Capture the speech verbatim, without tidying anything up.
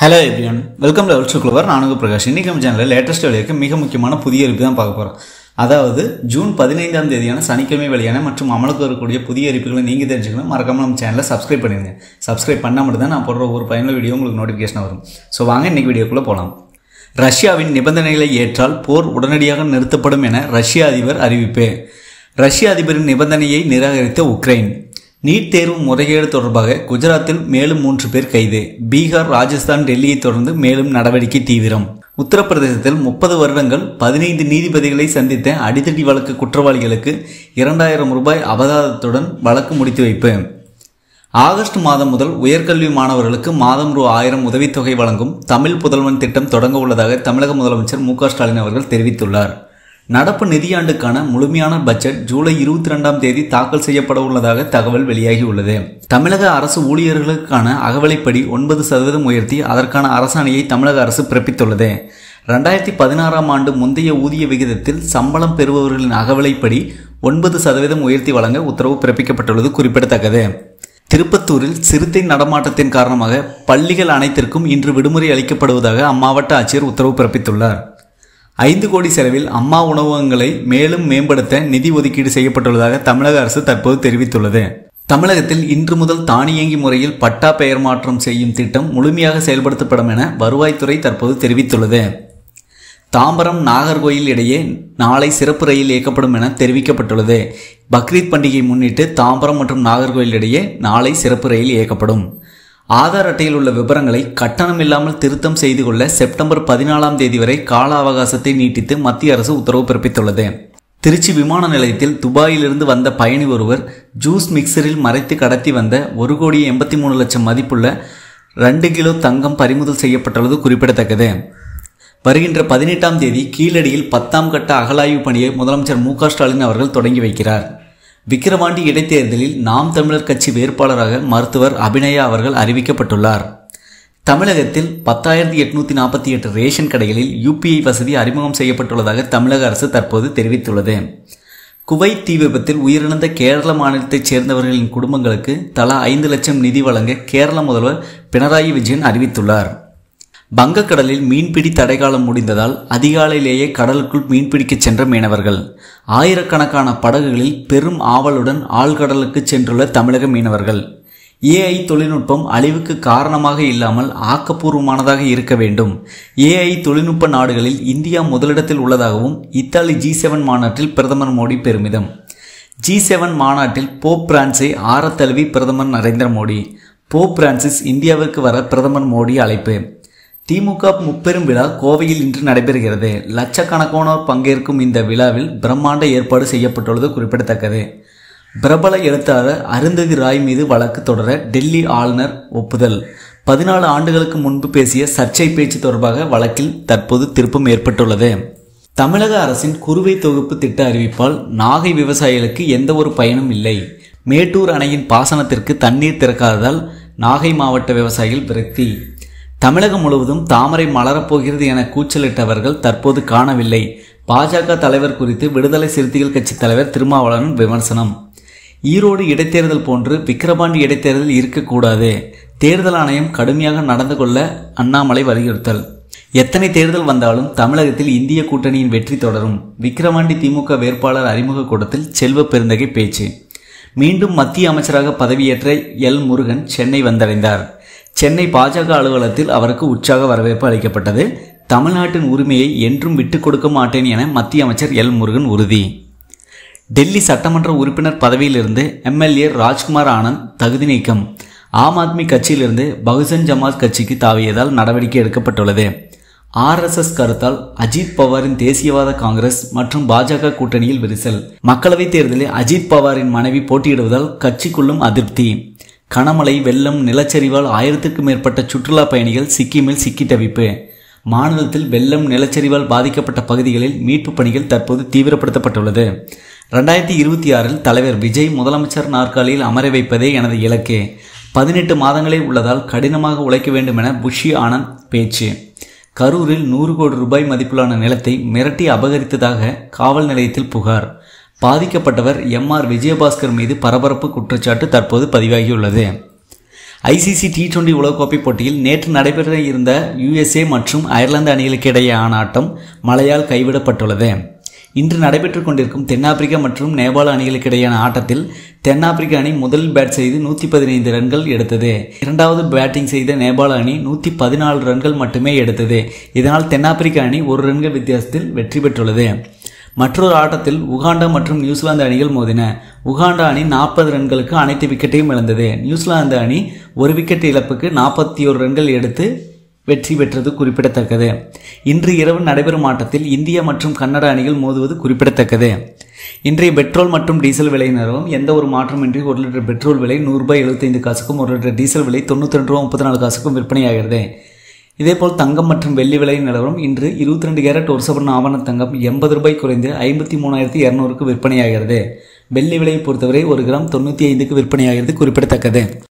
Hello everyone, welcome to ours clover. நான் உங்கள் பிரகாஷ். இன்றைக்கி நம்ம சேனலில் லேட்டஸ்ட் வெளியாக மிக முக்கியமான புதிய அறிவிப்பு தான் பார்க்க போகிறோம். அதாவது ஜூன் பதினைந்தாம் தேதியான சனிக்கிழமை வெளியான மற்றும் அமலுக்கு வரக்கூடிய புதிய அறிவிப்புகளை நீங்கள் தெரிஞ்சுக்கணும். மறக்காமல் நம்ம சேனலை சப்ஸ்கிரைப் பண்ணிடுங்க. சப்ஸ்கிரைப் பண்ணால் மட்டும் தான் நான் போடுற ஒரு பயனுள்ள வீடியோ உங்களுக்கு நோட்டிஃபிகேஷன் வரும். ஸோ வாங்க இன்றைக்கி வீடியோக்குள்ளே போகலாம். ரஷ்யாவின் நிபந்தனைகளை ஏற்றால் போர் உடனடியாக நிறுத்தப்படும் என ரஷ்ய அதிபர் அறிவிப்பு. ரஷ்ய அதிபரின் நிபந்தனையை நிராகரித்த உக்ரைன். நீட் தேர்வு முறைகேடு தொடர்பாக குஜராத்தில் மேலும் மூன்று பேர் கைது. பீகார், ராஜஸ்தான், டெல்லியை தொடர்ந்து மேலும் நடவடிக்கை தீவிரம். உத்தரப்பிரதேசத்தில் முப்பது வருடங்கள் பதினைந்து நீதிபதிகளை சந்தித்த அடிதடி வழக்கு குற்றவாளிகளுக்கு இரண்டாயிரம் ரூபாய் அபராதத்துடன் வழக்கு முடித்து வைப்பு. ஆகஸ்ட் மாதம் முதல் உயர்கல்வி மாணவர்களுக்கு மாதம் ரூ ஆயிரம் உதவித்தொகை வழங்கும் தமிழ் புதல்வன் திட்டம் தொடங்க உள்ளதாக தமிழக முதலமைச்சர் மு க ஸ்டாலின் அவர்கள் தெரிவித்துள்ளார். நடப்பு நிதியாண்டுக்கான முழுமையான பட்ஜெட் ஜூலை இருபத்தி இரண்டாம் தேதி தாக்கல் செய்யப்பட உள்ளதாக தகவல் வெளியாகியுள்ளது. தமிழக அரசு ஊழியர்களுக்கான அகவிலைப்படி ஒன்பது சதவீதம் உயர்த்தி அதற்கான அரசாணையை தமிழக அரசு பிறப்பித்துள்ளது. இரண்டாயிரத்தி பதினாறாம் ஆண்டு முந்தைய ஊதிய விகிதத்தில் சம்பளம் பெறுபவர்களின் அகவிலைப்படி ஒன்பது சதவீதம் உயர்த்தி வழங்க உத்தரவு பிறப்பிக்கப்பட்டுள்ளது குறிப்பிடத்தக்கது. திருப்பத்தூரில் சிறுத்தை நடமாட்டத்தின் காரணமாக பள்ளிகள் அனைத்திற்கும் இன்று விடுமுறை அளிக்கப்படுவதாக அம்மாவட்ட ஆட்சியர் உத்தரவு பிறப்பித்துள்ளார். ஐந்து கோடி செலவில் அம்மா உணவகங்களை மேலும் மேம்படுத்த நிதி ஒதுக்கீடு செய்யப்பட்டுள்ளதாக தமிழக அரசு தற்போது தெரிவித்துள்ளது. தமிழகத்தில் இன்று முதல் தானியங்கி முறையில் பட்டா பெயர் மாற்றம் செய்யும் திட்டம் முழுமையாக செயல்படுத்தப்படும் என வருவாய்த்துறை தற்போது தெரிவித்துள்ளது. தாம்பரம் நாகர்கோயில் இடையே நாளை சிறப்பு ரயில் இயக்கப்படும் என தெரிவிக்கப்பட்டுள்ளது. பக்ரீத் பண்டிகை முன்னிட்டு தாம்பரம் மற்றும் நாகர்கோயில் இடையே நாளை சிறப்பு ரயில் இயக்கப்படும். ஆதார் அட்டையில் உள்ள விவரங்களை கட்டணம் இல்லாமல் திருத்தம் செய்து கொள்ள செப்டம்பர் பதினாலாம் தேதி வரை கால அவகாசத்தை நீட்டித்து மத்திய அரசு உத்தரவு பிறப்பித்துள்ளது. திருச்சி விமான நிலையத்தில் துபாயிலிருந்து வந்த பயணி ஒருவர் ஜூஸ் மிக்சரில் மறைத்து கடத்தி வந்த ஒரு கோடி எண்பத்தி மூணு லட்சம் மதிப்புள்ள ரெண்டு கிலோ தங்கம் பறிமுதல் செய்யப்பட்டுள்ளது குறிப்பிடத்தக்கது. வருகின்ற பதினெட்டாம் தேதி கீழடியில் பத்தாம் கட்ட அகழாய்வு பணியை முதலமைச்சர் மு க ஸ்டாலின் அவர்கள் தொடங்கி வைக்கிறார். விக்கிரவாண்டி இடைத்தேர்தலில் நாம் தமிழர் கட்சி வேட்பாளராக மருத்துவர் அபிநயா அவர்கள் அறிவிக்கப்பட்டுள்ளார். தமிழகத்தில் பத்தாயிரத்தி எட்நூத்தி நாற்பத்தி எட்டு ரேஷன் கடைகளில் யூபிஐ வசதி அறிமுகம் செய்யப்பட்டுள்ளதாக தமிழக அரசு தற்போது தெரிவித்துள்ளது. குவைத் தீ விபத்தில் உயிரிழந்த கேரள மாநிலத்தைச் சேர்ந்தவர்களின் குடும்பங்களுக்கு தலா ஐந்து லட்சம் நிதி வழங்க கேரள முதல்வர் பினராயி விஜயன் அறிவித்துள்ளார். வங்கக்கடலில் மீன்பிடி தடைக்காலம் முடிந்ததால் அதிகாலையிலேயே கடலுக்குள் மீன்பிடிக்க சென்ற மீனவர்கள். ஆயிரக்கணக்கான படகுகளில் பெரும் ஆவலுடன் ஆழ்கடலுக்கு சென்றுள்ள தமிழக மீனவர்கள். ஏஐ தொழில்நுட்பம் அழிவுக்கு காரணமாக இல்லாமல் ஆக்கப்பூர்வமானதாக இருக்க வேண்டும். ஏஐ தொழில்நுட்ப நாடுகளில் இந்தியா முதலிடத்தில் உள்ளதாகவும் இத்தாலி ஜி செவன் மாநாட்டில் பிரதமர் மோடி பெருமிதம். ஜி செவன் மாநாட்டில் போப் பிரான்ஸை ஆரத்தழுவி பிரதமர் நரேந்திர மோடி. போப் பிரான்சிஸ் இந்தியாவிற்கு வர பிரதமர் மோடி அழைப்பு. திமுக முப்பெரும் விழா கோவையில் இன்று நடைபெறுகிறது. லட்சக்கணக்கானோர் பங்கேற்கும் இந்த விழாவில் பிரம்மாண்ட ஏற்பாடு செய்யப்பட்டுள்ளது குறிப்பிடத்தக்கது. பிரபல எழுத்தாளர் அருந்ததி ராய் மீது வழக்கு தொடர டெல்லி ஆளுநர் ஒப்புதல். பதினாலு ஆண்டுகளுக்கு முன்பு பேசிய சர்ச்சை பேச்சு தொடர்பாக வழக்கில் தற்போது திருப்பம் ஏற்பட்டுள்ளது. தமிழக அரசின் குறுவை தொகுப்பு திட்ட அறிவிப்பால் நாகை விவசாயிகளுக்கு எந்த ஒரு பயனும் இல்லை. மேட்டூர் அணையின் பாசனத்திற்கு தண்ணீர் திறக்காததால் நாகை மாவட்ட விவசாயிகள் விரக்தி. தமிழகம் முழுவதும் தாமரை மலரப்போகிறது என கூச்சலிட்டவர்கள் தற்போது காணவில்லை. பாஜக தலைவர் குறித்து விடுதலை சிறுத்தைகள் கட்சி தலைவர் திருமாவளவன் விமர்சனம். ஈரோடு இடைத்தேர்தல் போன்று விக்கிரவாண்டி இடைத்தேர்தல் இருக்கக்கூடாது. தேர்தல் ஆணையம் கடுமையாக நடந்து கொள்ள அண்ணாமலை வலியுறுத்தல். எத்தனை தேர்தல் வந்தாலும் தமிழகத்தில் இந்திய கூட்டணியின் வெற்றி தொடரும். விக்கிரவாண்டி திமுக வேட்பாளர் அறிமுக கூட்டத்தில் செல்வ பெருந்தகை பேச்சு. மீண்டும் மத்திய அமைச்சராக பதவியேற்ற எல் முருகன் சென்னை வந்தடைந்தார். சென்னை பாஜக அலுவலகத்தில் அவருக்கு உற்சாக வரவேற்பு அளிக்கப்பட்டது. தமிழ்நாட்டின் உரிமையை என்றும் விட்டுக் கொடுக்க மாட்டேன் என மத்திய அமைச்சர் எல் முருகன் உறுதி. டெல்லி சட்டமன்ற உறுப்பினர் பதவியிலிருந்து எம்எல்ஏ ராஜ்குமார் ஆனந்த் தகுதி நீக்கம். ஆம் ஆத்மி கட்சியிலிருந்து பகுஜன் சமாஜ் கட்சிக்கு தாவியதால் நடவடிக்கை எடுக்கப்பட்டுள்ளது. ஆர்எஸ்எஸ் கருத்தால் அஜித் பவாரின் தேசியவாத காங்கிரஸ் மற்றும் பாஜக கூட்டணியில் விரிசல். மக்களவைத் தேர்தலில் அஜித் பவாரின் மனைவி போட்டியிடுவதால் கட்சிக்குள்ளும் அதிருப்தி. கனமழை, வெள்ளம், நிலச்சரிவால் ஆயிரத்துக்கும் மேற்பட்ட சுற்றுலா பயணிகள் சிக்கிமில் சிக்கி தவிப்பு. மாநிலத்தில் வெள்ளம், நிலச்சரிவால் பாதிக்கப்பட்ட பகுதிகளில் மீட்பு பணிகள் தற்போது தீவிரப்படுத்தப்பட்டுள்ளது. இரண்டாயிரத்தி இருபத்தி ஆறில் தலைவர் விஜய் முதலமைச்சர் நாற்காலியில் அமர வைப்பதே எனது இலக்கு. பதினெட்டு மாதங்களே உள்ளதால் கடினமாக உழைக்க வேண்டும் என புஷி ஆனந்த் பேச்சு. கரூரில் நூறு கோடி ரூபாய் மதிப்பிலான நிலத்தை மிரட்டி அபகரித்ததாக காவல் நிலையத்தில் புகார். பாதிக்கப்பட்டவர் எம் ஆர் விஜயபாஸ்கர் மீது பரபரப்பு குற்றச்சாட்டு தற்போது பதிவாகியுள்ளது. ஐசிசி டி டுவெண்டி உலகக்கோப்பை போட்டியில் நேற்று நடைபெற இருந்த யுஎஸ்ஏ மற்றும் அயர்லாந்து அணிகளுக்கு இடையேயான ஆட்டம் மழையால் கைவிடப்பட்டுள்ளது. இன்று நடைபெற்றுக் கொண்டிருக்கும் தென்னாப்பிரிக்கா மற்றும் நேபாள அணிகளுக்கு இடையேயான ஆட்டத்தில் தென்னாப்பிரிக்க அணி முதலில் பேட் செய்து நூற்றி பதினைந்து ரன்கள் எடுத்தது. இரண்டாவது பேட்டிங் செய்த நேபாள அணி நூற்றி பதினாலு ரன்கள் மட்டுமே எடுத்தது. இதனால் தென்னாப்பிரிக்க அணி ஒரு ரன்கள் வித்தியாசத்தில் வெற்றி பெற்றுள்ளது. மற்றொரு ஆட்டத்தில் உகாண்டா மற்றும் நியூசிலாந்து அணிகள் மோதின. உகாண்டா அணி நாற்பது ரன்களுக்கு அனைத்து விக்கெட்டையும் இழந்தது. நியூசிலாந்து அணி ஒரு விக்கெட் இழப்புக்கு நாற்பத்தி ஒரு ரன்கள் எடுத்து வெற்றி பெற்றது குறிப்பிடத்தக்கது. இன்று இரவு நடைபெறும் ஆட்டத்தில் இந்திய மற்றும் கன்னட அணிகள் மோதுவது குறிப்பிடத்தக்கது. இன்றைய பெட்ரோல் மற்றும் டீசல் விலை நிலவரம் எந்த ஒரு மாற்றமின்றி ஒரு லிட்டர் பெட்ரோல் விலை நூறு ரூபாய் எழுபத்தைந்து காசுக்கும் ஒரு லிட்டர் டீசல் விலை தொண்ணூற்றி ரெண்டு ரூபாய் முப்பத்தி நாலு காசுக்கும் விற்பனையாகிறது. இதேபோல் தங்கம் மற்றும் வெள்ளி விலை நிலவரம் இன்று இருபத்தி ரெண்டு கேரட் ஒரு சவரன் ஆவண தங்கம் எண்பது ரூபாய் குறைந்து ஐம்பத்தி மூணாயிரத்தி இருநூறுக்கு விற்பனையாகிறது. வெள்ளி விலையை பொறுத்தவரை ஒரு கிராம் தொண்ணூற்றி ஐந்துக்கு விற்பனையாகிறது குறிப்பிடத்தக்கது.